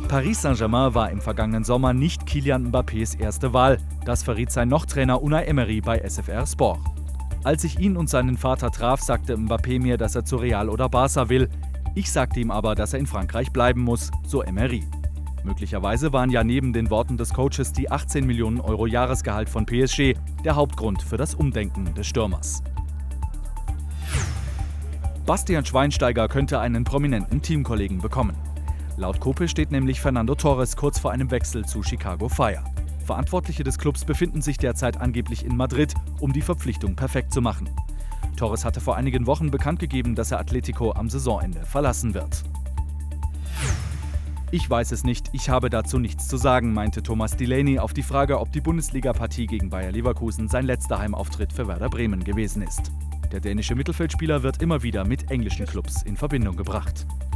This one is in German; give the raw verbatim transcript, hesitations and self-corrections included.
Paris Saint-Germain war im vergangenen Sommer nicht Kylian Mbappés erste Wahl. Das verriet sein Noch-Trainer Unai Emery bei S F R Sport. Als ich ihn und seinen Vater traf, sagte Mbappé mir, dass er zu Real oder Barca will. Ich sagte ihm aber, dass er in Frankreich bleiben muss, so Emery. Möglicherweise waren ja neben den Worten des Coaches die achtzehn Millionen Euro Jahresgehalt von P S G der Hauptgrund für das Umdenken des Stürmers. Bastian Schweinsteiger könnte einen prominenten Teamkollegen bekommen. Laut Kope steht nämlich Fernando Torres kurz vor einem Wechsel zu Chicago Fire. Verantwortliche des Clubs befinden sich derzeit angeblich in Madrid, um die Verpflichtung perfekt zu machen. Torres hatte vor einigen Wochen bekannt gegeben, dass er Atletico am Saisonende verlassen wird. Ich weiß es nicht, ich habe dazu nichts zu sagen, meinte Thomas Delaney auf die Frage, ob die Bundesliga-Partie gegen Bayer Leverkusen sein letzter Heimauftritt für Werder Bremen gewesen ist. Der dänische Mittelfeldspieler wird immer wieder mit englischen Clubs in Verbindung gebracht.